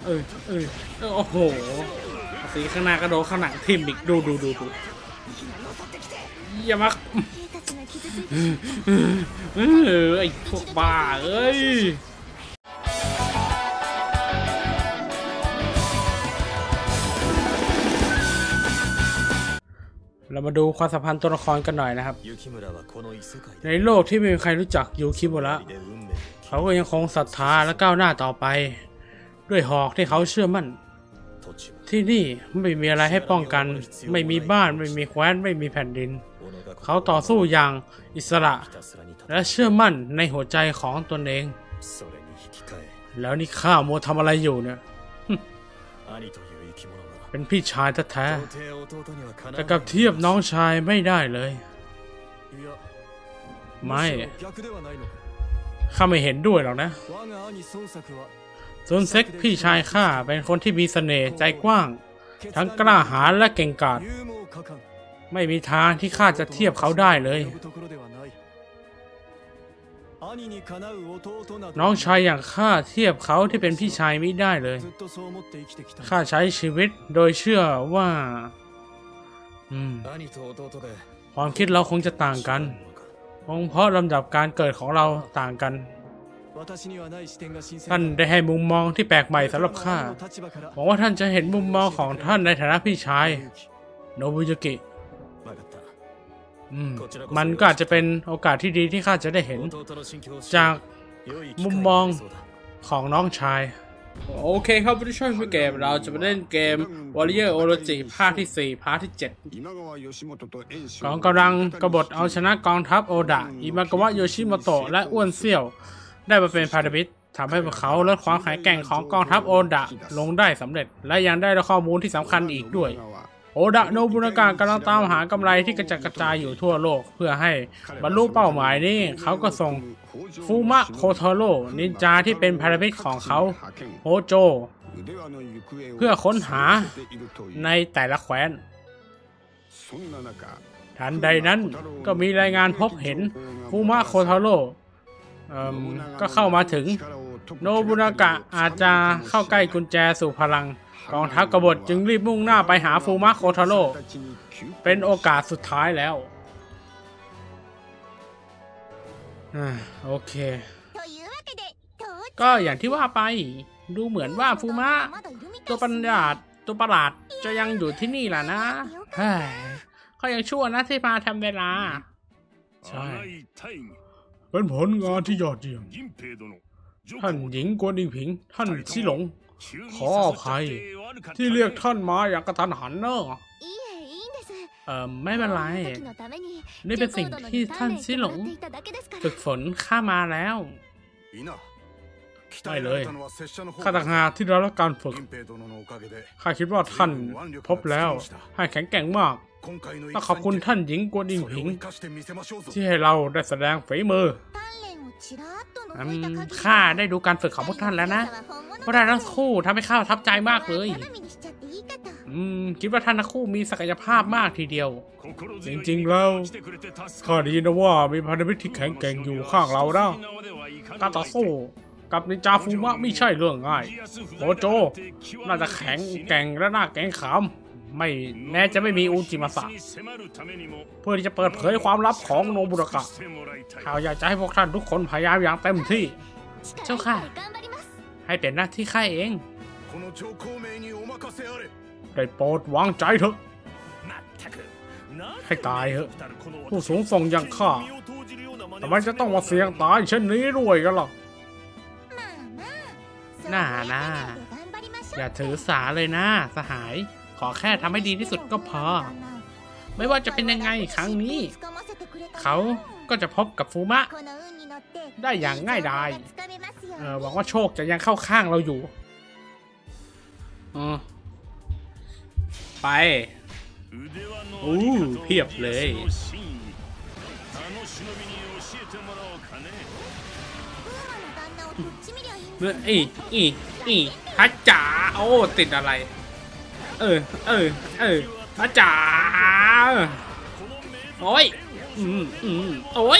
เออโอ้โหสีข้างหน้ากระโดดข้างหลังทิมอีกดูอย่ามาไอ้พวกบ้าเอ้ยเรามาดูความสัมพันธ์ตัวละครกันหน่อยนะครับในโลกที่ไม่มีใครรู้จักยูคิมุระเขาก็ยังคงศรัทธาและก้าวหน้าต่อไปด้วยหอกที่เขาเชื่อมั่นที่นี่ไม่มีอะไรให้ป้องกันไม่มีบ้านไม่มีแคว้นไม่มีแผ่นดินเขาต่อสู้อย่างอิสระและเชื่อมั่นในหัวใจของตนเองแล้วนี่ข้าโมทำอะไรอยู่เนี่ยเป็นพี่ชายแท้ๆแต่กับเทียบน้องชายไม่ได้เลยไม่ข้าไม่เห็นด้วยหรอกนะซุนเซ็กพี่ชายข้าเป็นคนที่มีเสน่ห์ใจกว้างทั้งกล้าหาญและเก่งกาจไม่มีทางที่ข้าจะเทียบเขาได้เลยน้องชายอย่างข้าเทียบเขาที่เป็นพี่ชายไม่ได้เลยข้าใช้ชีวิตโดยเชื่อว่าความคิดเราคงจะต่างกันคงเพราะลำดับการเกิดของเราต่างกันท่านได้ให้มุมมองที่แปลกใหม่สำหรับข้าหวังว่าท่านจะเห็นมุมมองของท่านในฐานะพี่ชายโนบุยุกิมันก็อาจจะเป็นโอกาสที่ดีที่ข้าจะได้เห็นจากมุมมองของน้องชายโอเคครับผู้ที่ชอบเกมเราจะมาเล่นเกม Warrior Orochi ภาคที่4ภาคที่7กองกำลังกบฏเอาชนะกองทัพโอดะอิมากาวะโยชิโมโตะและอ้วนเซี่ยวได้มาเป็นพันธมิตรทำให้พวกเขาลดความแข็งแกร่งของกองทัพโอดะลงได้สำเร็จและยังได้ข้อมูลที่สำคัญอีกด้วยโอดะโนบุนากะกำลังตามหากำไรที่กระจัดกระจายอยู่ทั่วโลกเพื่อให้บรรลุเป้าหมายนี้เขาก็ส่งฟูมะโคโทโร่นินจาที่เป็นพันธมิตรของเขาโฮโจเพื่อค้นหาในแต่ละแคว้นทันใดนั้นก็มีรายงานพบเห็นฟูมะโคโทโร่ก็เข้ามาถึงโนบุนากะอาจจะเข้าใกล้กุญแจสู่พลังกองทัพกบฏจึงรีบมุ่งหน้าไปหาฟูมะโคโทโร่เป็นโอกาสสุดท้ายแล้วโอเคก็อย่างที่ว่าไปดูเหมือนว่าฟูมะตัวประหลาดจะยังอยู่ที่นี่แหละนะเขายังชั่วนะที่มาทำเวลาใช่เป็นผลงานที่ยอดเยี่ยมท่านหญิงกวนอิงผิงท่านชิหลงขออภัยที่เรียกท่านมาอย่างกระทันหันเนอะไม่เป็นไรนี่เป็นสิ่งที่ท่านชิหลงฝึกฝนข้ามาแล้วไม่เลยข้าต่างหากที่ได้รับการฝึกข้าคิดว่าท่านพบแล้วให้แข็งแกร่งมากต้องขอบคุณท่านหญิงกวนอิงผิงที่ให้เราได้แสดงฝีมือข้าได้ดูการฝึกของพวกท่านแล้วนะพวกท่านทั้งคู่ทำให้ข้าประทับใจมากเลยคิดว่าท่านทั้งคู่มีศักยภาพมากทีเดียวจริงๆแล้วข้าได้ยินว่ามีพันธมิตรที่แข็งแกร่งอยู่ข้างเรานะการต่อสู้กับนินจาฟูมะไม่ใช่เรื่องง่ายโอโจน่าจะแข็งแกร่งและน่าแกร่งขามไม่แม้จะไม่มีอุจิมาสะเพื่อที่จะเปิดเผยความลับของโนบุนากะข้าอยากจะให้พวกท่านทุกคนพยายามอย่างเต็มที่เจ้าค่ะให้เป็นหน้าที่ข้าเองได้โปรดวางใจเถอะให้ตายเถอะผู้สูงส่งอย่างข้าทำไมจะต้องมาเสี่ยงตายเช่นนี้ด้วยกันล่ะน่าอย่าถือสาเลยนะสหายขอแค่ทำให้ดีที่สุดก็พอไม่ว่าจะเป็นยังไงครั้งนี้เขาก็จะพบกับฟูมะได้อย่างง่ายดายหวังว่าโชคจะยังเข้าข้างเราอยู่ไปเพียบเลยฮัจจ๋าโอ้ติดอะไรฮัจจ๋าโอ้ยโอ้ย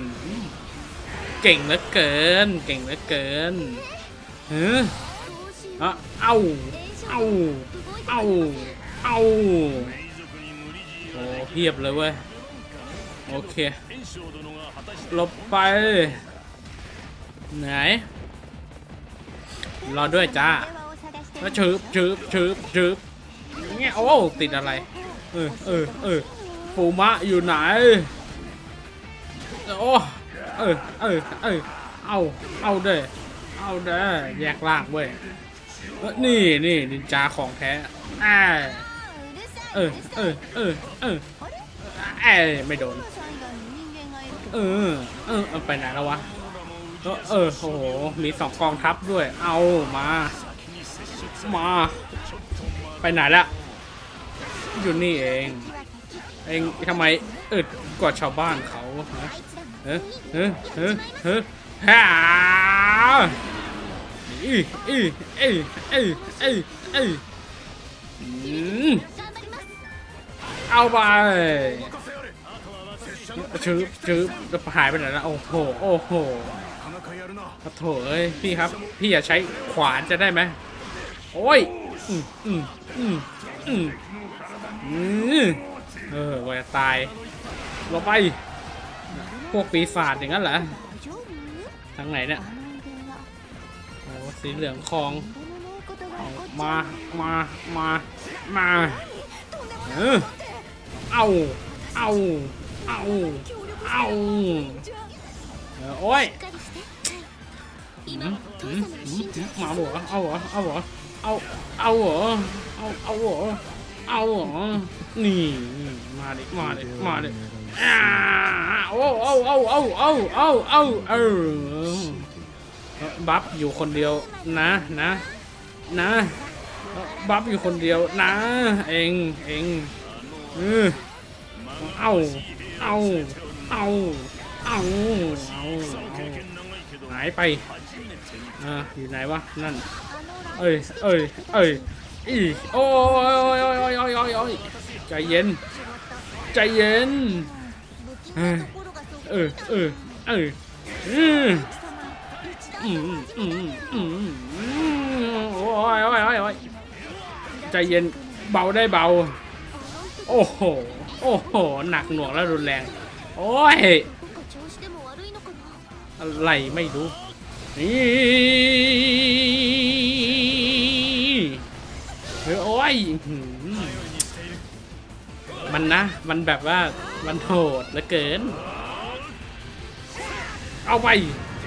เก่งเหลือเกินเอาเอาเอาเอาเอาโอ้เพียบเลยเว้ยโอเคหลบไปไหนรอด้วยจ้าแล้วชืบเงี้ยโอ้ติดอะไรฟูมะอยู่ไหนโอ้เอาเด้แยกล่างเว้ยนี่นินจาของแท้ไม่โดนไปไหนแล้ววะโอ้โหมี2 กองทัพด้วยเอามาไปไหนละอยู่นี่เองทำไมอึดกว่าชาวบ้านเขาฮ่าเอาไปชืบจะหายไปไหนแล้วโอ้โหโถเอ้ยพี่ครับพี่อย่าใช้ขวานจะได้ไหมโอ้ยว่าจะตายเราไปพวกปีศาจอย่างนั้นเหรอทางไหนเนี่ยโอ้สีเหลืองคองมาเอาโอ้ยมาหัวเอานี่มาดิบัฟอยู่คนเดียวนะบัฟอยู่คนเดียวนะเองหายไปอยู่ไหนวะนั่นโอ้ยใจเย็นโอ้ยใจเย็นเบาได้เบาโอ้โหหนักหน่วงและรุนแรงโอ้ยอะไรไม่รู้นี่โอ้ยมันแบบว่ามันโหดเหลือเกินเอาไป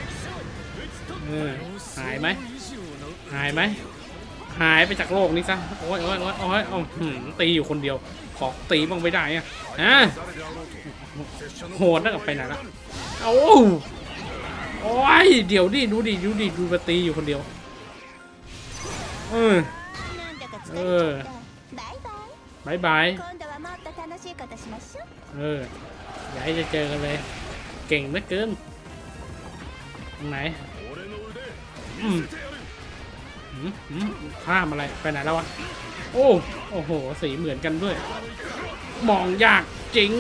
หายไหมหายไปจากโลกนี้ซะโอ้ยตีอยู่คนเดียวขอตีบ้างไม่ได้อะโหดแล้วกับไปไหนละโอ้ยเดี๋ยวดิดูมาตีอยู่คนเดียวบายอย่าให้จะเจอกันเลยเก่งเหลือเกินตรงไหนข้ามอะไรไปไหนแล้ววะโอ้โหสีเหมือนกันด้วยมองยากจริง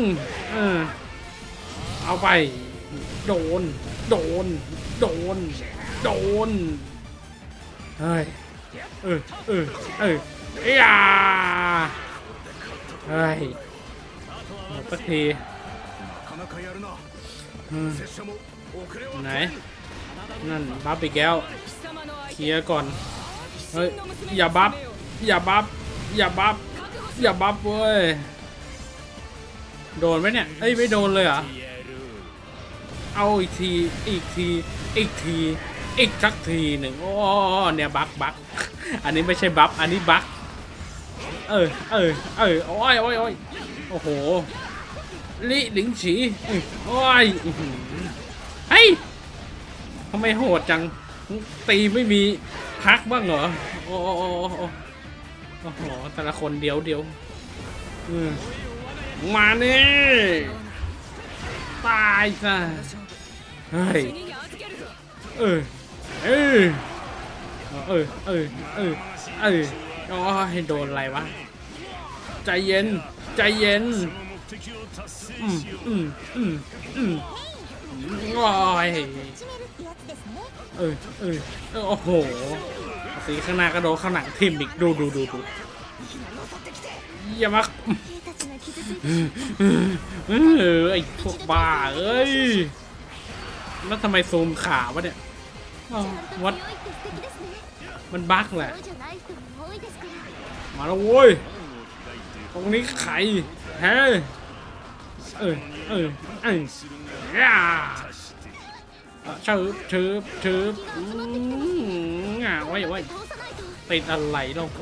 เอาไปโดนเฮ้ยเฮ้ยหมดสักทีไหนนั่นบัฟอีกแล้วเคลียร์ก่อนเฮ้ยอย่าบัฟเว้ยโดนไหมเนี่ยเอ้ยไม่โดนเลยเหรอเอาอีกสักทีหนึ่งโอ้เนี่ยบักอันนี้ไม่ใช่บัฟอันนี้บักโอ้ยโอ้โหลิหลิงฉีโอ้ยเฮ้ยทำไมโหดจังตีไม่มีพักบ้างเหรอโอ้โหแต่ละคนเดียวมาเนี่ยตายซะเฮ้ยโอ้ให้โดนอะไรวะใจเย็นโอ้ยโอ้โหตีข้างหน้าก็โดนข้างหลังทิ่มอีกดูอย่ามาไอ้พวกบ้าเอ้ยแล้วทำไมซูมขาวะเนี่ยวัดมันบั๊กแหละมาแล้วโว้ยตรงนี้ไข่เฮ้ยชืบไว้ติดอะไรลง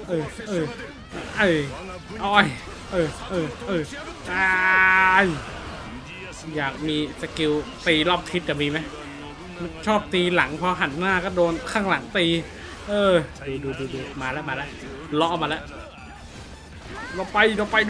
อยากมีสกิลตีรอบทิศจะมีไหมชอบตีหลังพอหันหน้าก็โดนข้างหลังตีดูมาแล้วเลาะมาแล้วเราไป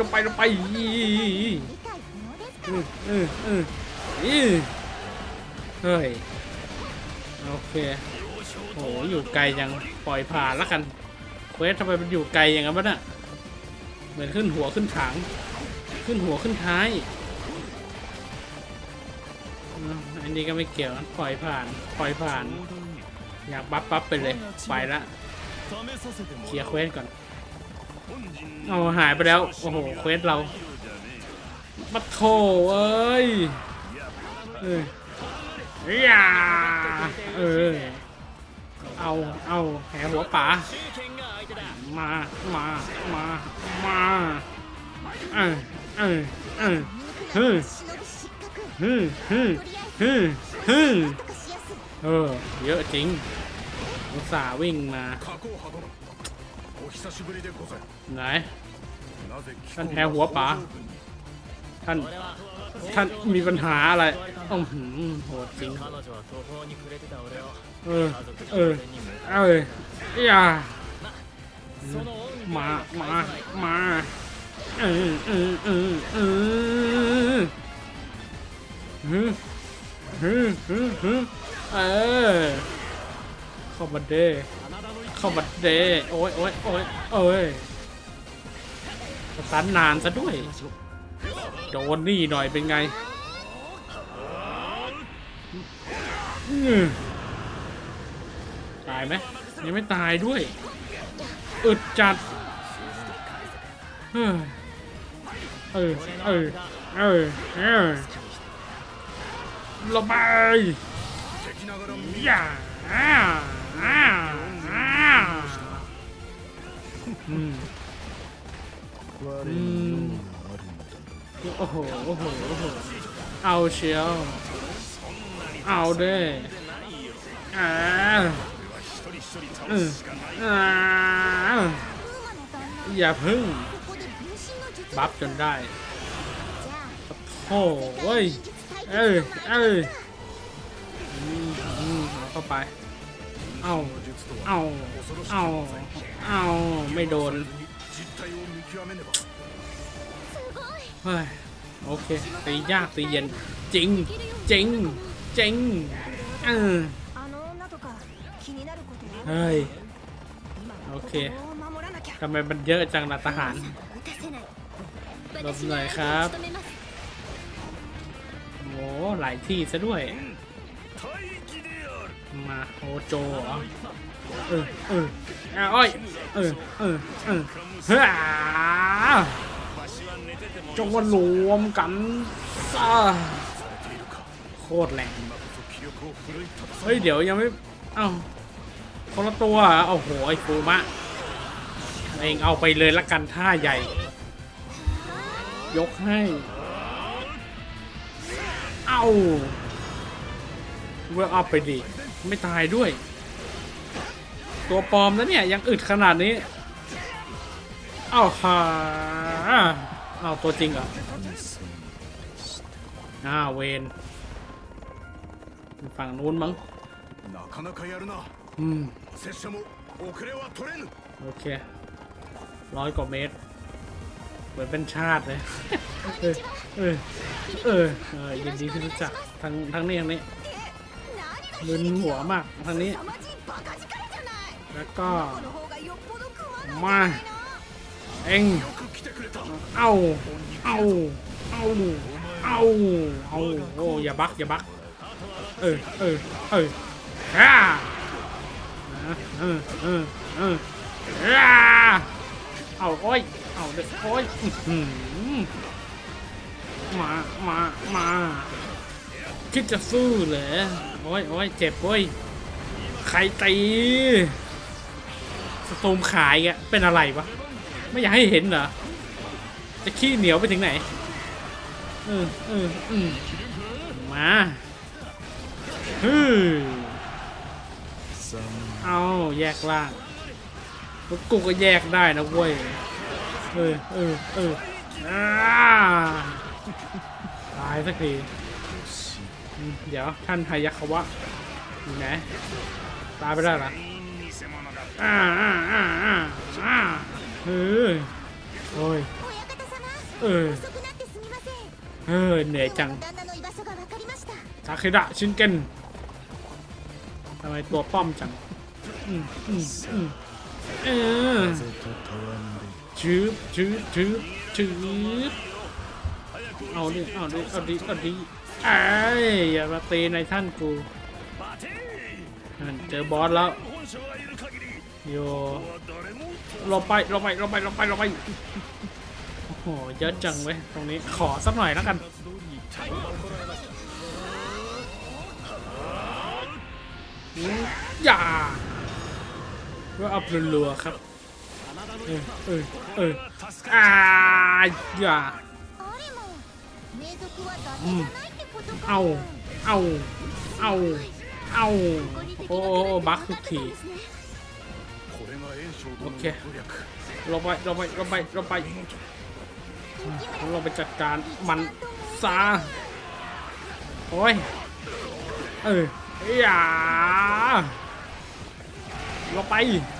เฮ้ยโอเคโหอยู่ไกลยังปล่อยผ่านแล้วกันเควสทำไมมันอยู่ไกลอย่างนั้นวะน่ะเหมือนขึ้นหัวขึ้นถังขึ้นหัวขึ้นท้ายอันนี้ก็ไม่เกี่ยวปล่อยผ่านอยากปั๊บไปเลยไปละเคลียร์เควสก่อนเอาหายไปแล้วโอ้โหเควสเราบัดโถเอ้ยเอาแหหัวป๋ามาเยอะจริงอุตส่าห์วิ่งมาไหนท่านแหหัวป๋าท่านมีปัญหาอะไรโหดจริงอย่ามาเข้ามาเด้โอ้ยสตันนานซะด้วยโดนนี่หน่อยเป็นไงตายไหมยังไม่ตายด้วยอึดจัดระบายอย่าโอ้โหเอาเชียวเอาเด้อย่าพึ่งบัฟจนได้โอ้เว้ยเข้าไปเอาไม่โดนเฮ้ยโอเคตียากตีเย็นจริงเฮ้ยโอเคทำไมมันเยอะจังล่ะทหารลบหน่อยครับโอ้หลายที่ซะด้วยมาโฮโจเหรออ้อยจงวันรวมกันโคตรแรงเฮ้ยเดี๋ยวยังไม่คนละตัวโอ้โหไอ้ฟูมะเองเอาไปเลยละกันท่าใหญ่ยกให้เวอร์อัพไปดิไม่ตายด้วยตัวปลอมแล้วเนี่ยยังอึดขนาดนี้ตัวจริงเหรอเวนฝั่งนู้นมั้งโอเค100 กว่าเมตรเหมือนเป็นชาติเลยยินดีที่รู้จักทั้งนี้มึนหัวมากทางนี้แล้วก็มาเอ็งเอาโอ้อย่าบักเอาโอ้ยเอาเด็กโอ้ยมาคิดจะสู้เหรอโอ้ยเจ็บโอ้ยใครตีสตูมขายอ่ะเป็นอะไรวะไม่อยากให้เห็นเหรอจะขี้เหนียวไปถึงไหนมาเอาแยกล่างกูก็แยกได้นะเว้ยตายสักทีเดี๋ยวท่านไฮยักขวะอยู่ไหนตายไปได้หรอโอ้ยเหนื่อยจังทาเคดะชินเก้นทำไมตัวป้อมจังชืบเอาดิอย่ามาตีในท่านกูเจอบอสแล้วโยลงไปโอ้โหเยอะจังเว้ยตรงนี้ขอสักหน่อยแล้วกันอย่าก็อัพรัวๆครับอย่าเอาโอ้บักทุกทีโอเคลงไปจัดการมันซาโอ้ยอย่าลงไป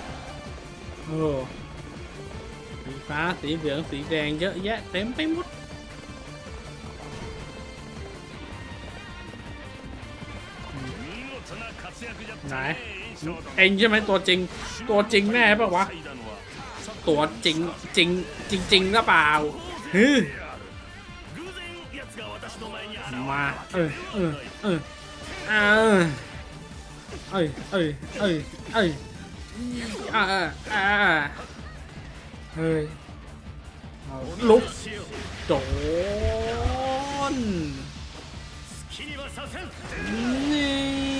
สีฟ้าสีเหลืองสีแดงเยอะแยะเต็มไปหมดไหนเองใช่ไหมตัวจริงแน่ป่ะวะตัวจริงหรือเปล่ามาเฮ้ยลุกโดนนี่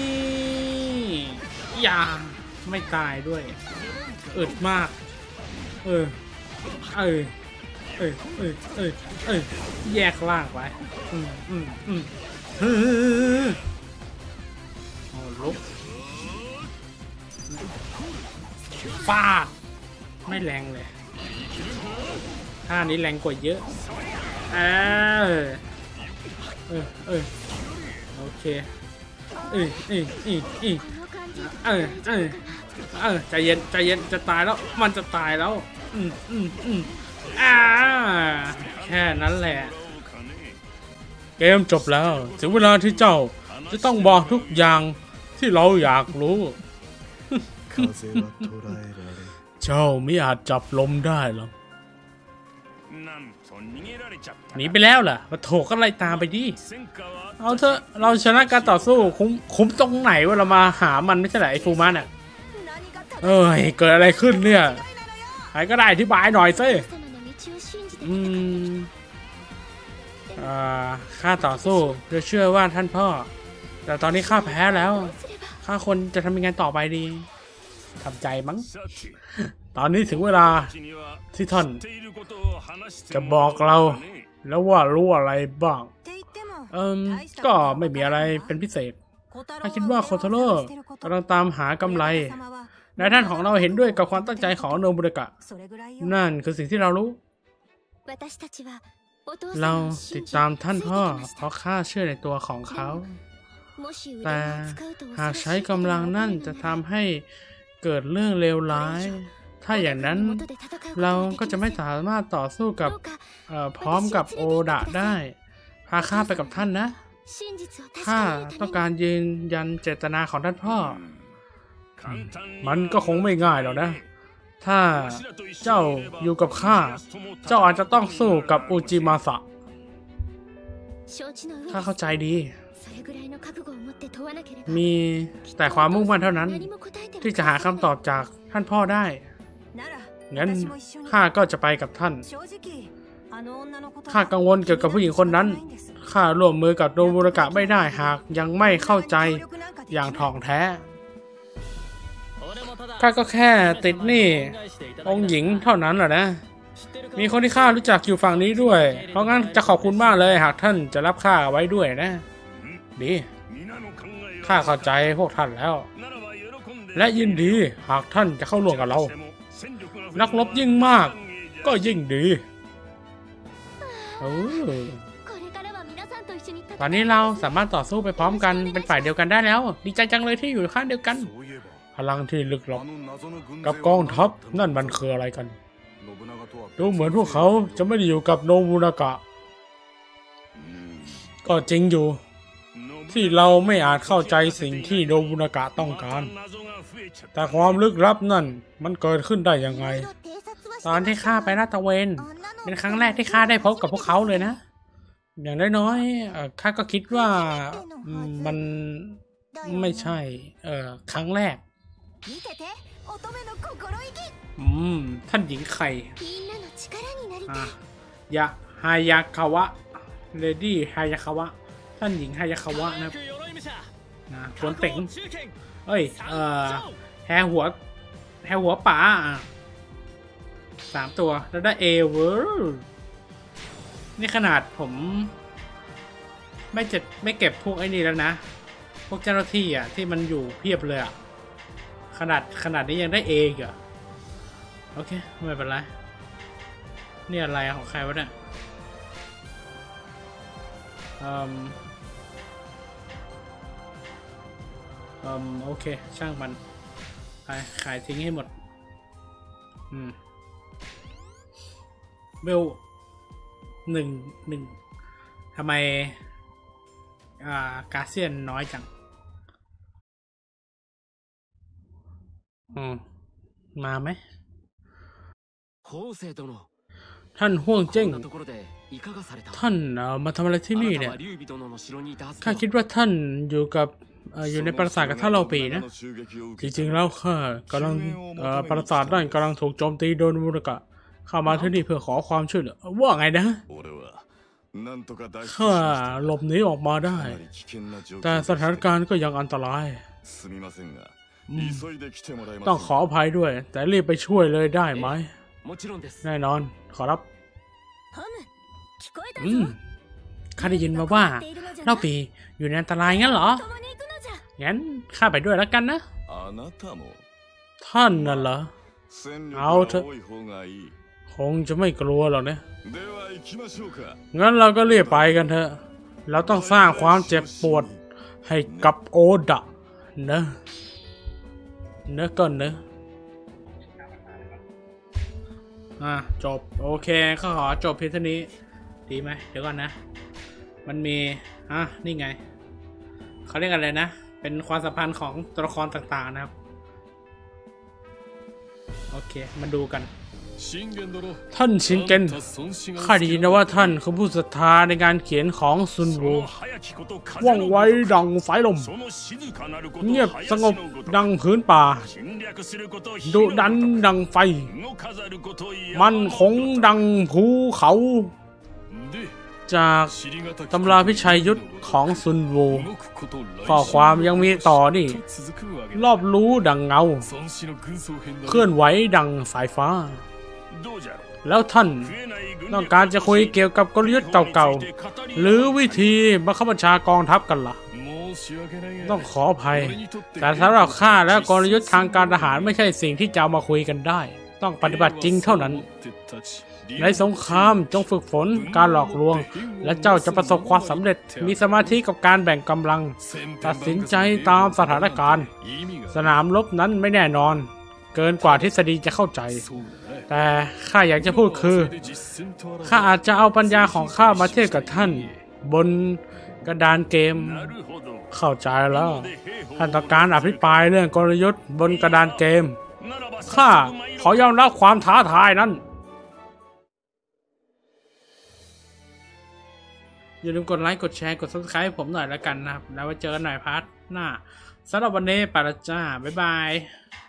อย่าไม่ตายด้วยอึดมากแยกล่างไปลุกฟาดไม่แรงเลยท่านี้แรงกว่าเยอะโอเคใจเย็นจะตายแล้วมันจะตายแล้วแค่นั้นแหละเกมจบแล้วถึงเวลาที่เจ้าจะต้องบอกทุกอย่างที่เราอยากรู้เจ้าไม่อาจจับลมได้หรอกหนีไปแล้วล่ะมาโถก็ไล่ตามไปดิเอาเถอะเราชนะการต่อสู้คุ้มตรงไหนว่าเรามาหามันไม่ใช่เหรอไอ้ฟูมันอ่ะเกิดอะไรขึ้นเนี่ยใครก็ได้อธิบายหน่อยสิข้าต่อสู้เพื่อเชื่อว่าท่านพ่อแต่ตอนนี้ข้าแพ้แล้วข้าคนจะทำยังไงต่อไปดีทำใจมั้งตอนนี้ถึงเวลาที่ท่านจะบอกเราแล้วว่ารู้อะไรบ้างก็ไม่มีอะไรเป็นพิเศษข้าคิดว่าโคโทโร่กำลังตามหากำไรนายท่านของเราเห็นด้วยกับความตั้งใจของโนบุเดกะนั่นคือสิ่งที่เรารู้เราติดตามท่านพ่อเพราะข้าเชื่อในตัวของเขาแต่หากใช้กำลังนั่นจะทำให้เกิดเรื่องเลวร้ายถ้าอย่างนั้นเราก็จะไม่สามารถต่อสู้กับพร้อมกับโอดะได้พาข้าไปกับท่านนะข้าต้องการยืนยันเจตนาของท่านพ่อมันก็คงไม่ง่ายหรอกนะถ้าเจ้าอยู่กับข้าเจ้าอาจจะต้องสู้กับอุจิมาสะข้าเข้าใจดีมีแต่ความมุ่งมั่นเท่านั้นที่จะหาคำตอบจากท่านพ่อได้งั้นข้าก็จะไปกับท่านข้ากังวลเกี่ยวกับผู้หญิงคนนั้นข้าร่วมมือกับโนบุรากะไม่ได้หากยังไม่เข้าใจอย่างถ่องแท้ข้าก็แค่ติดหนี้องค์หญิงเท่านั้นแหละนะมีคนที่ข้ารู้จักอยู่ฝั่งนี้ด้วยเพราะงั้นจะขอบคุณมากเลยหากท่านจะรับข้าไว้ด้วยนะดีข้าเข้าใจพวกท่านแล้วและยินดีหากท่านจะเข้าร่วมกับเรานักรบยิ่งมากก็ยิ่งดีตอนนี้เราสามารถต่อสู้ไปพร้อมกันเป็นฝ่ายเดียวกันได้แล้วดีใจจังเลยที่อยู่ข้างเดียวกันพลังที่ลึกลับกับกองทัพนั่นมันคืออะไรกันดูเหมือนพวกเขาจะไม่ได้อยู่กับโนบุนากะก็จริงอยู่ที่เราไม่อาจเข้าใจสิ่งที่โนบุนากะต้องการแต่ความลึกลับนั่นมันเกิดขึ้นได้ยังไงตอนที่ข้าไปลาดตระเวนเป็นครั้งแรกที่ข้าได้พบกับพวกเขาเลยนะอย่างน้อยๆข้าก็คิดว่ามันไม่ใช่ครั้งแรกท่านหญิงไข่ฮายาคาวะเลดี้ฮายาคาวะท่านหญิงฮายาคาวะนะขวนเต็งแฮหัวป่า3 ตัวแล้วได้เวอร์นี่ขนาดผมไม่เก็บพวกไอ้นี่แล้วนะพวกเจ้าหน้าที่ที่มันอยู่เพียบเลยขนาดนี้ยังได้อีกโอเคไม่เป็นไรนี่อะไรของใครวะเนี่ยโอเคช่างมันไปขายทิ้งให้หมดเวลหนึ่งทำไมกาเซียนน้อยจังมาไหมท่านห่วงเจ้งท่านมาทำอะไรที่นี่เนี่ยข้าคิดว่าท่านอยู่ในปราสาทกับท่านเราปีนะจริงๆแล้วข้ากำลังปราสาทนั่นกำลังถูกโจมตีโดยมุรากะข้ามาที่นี่เพื่อขอความช่วยเหลือว่าไงนะข้าหลบหนีออกมาได้แต่สถานการณ์ก็ยังอันตรายต้องขออภัยด้วยแต่รีบไปช่วยเลยได้ไหมแน่นอนขอรับข้าได้ยินมาว่าเล่าปีอยู่ในอันตรายงั้นเหรองั้นข้าไปด้วยแล้วกันนะท่านน่ะเหรอเอาเถอะคงจะไม่กลัวหรอกนะงั้นเราก็รีบไปกันเถอะเราต้องสร้างความเจ็บปวดให้กับโอดะนะก่อนนะจบโอเคข้าขอจบเพียงเท่านี้ดีไหมเดี๋ยวก่อนนะมันมีนี่ไงเขาเรียกอะไรนะเป็นความสัมพันธ์ของตัวละครต่างๆนะครับโอเคมาดูกันท่านชินเกนข้าได้ยินนะว่าท่านคือผู้ศรัทธาในการเขียนของซุนวูว่องไวดังสายลมเงียบสงบดังพื้นป่าดุดันดังไฟมั่นคงดังภูเขาจากตำราพิชัยยุทธของซุนวูข้อความยังมีต่อนี่รอบรู้ดังเงาเคลื่อนไหวดังสายฟ้าแล้วท่านต้องการจะคุยเกี่ยวกับกลยุทธ์เก่าๆหรือวิธีบังคับบัญชากองทัพกันล่ะต้องขออภัยแต่สำหรับข้าและกลยุทธ์ทางการทหารไม่ใช่สิ่งที่จะเอามาคุยกันได้ต้องปฏิบัติจริงเท่านั้นในสงครามจงฝึกฝนการหลอกลวงและเจ้าจะประสบความสำเร็จมีสมาธิกับการแบ่งกำลังตัดสินใจตามสถานการณ์สนามรบนั้นไม่แน่นอนเกินกว่าทฤษฎีจะเข้าใจแต่ข้าอยากจะพูดคือข้าอาจจะเอาปัญญาของข้ามาเทียบกับท่านบนกระดานเกมเข้าใจแล้วท่านต้องการอภิปรายเรื่องกลยุทธ์บนกระดานเกมข้าขอยอมรับความท้าทายนั้นอย่าลืมกดไลค์กดแชร์กด subscribe ให้ผมหน่อยแล้วกันนะครับแล้วไว้เจอกันหน่อยพาร์ทหน้าสำหรับวันนี้ไปละจ้าบ๊ายบาย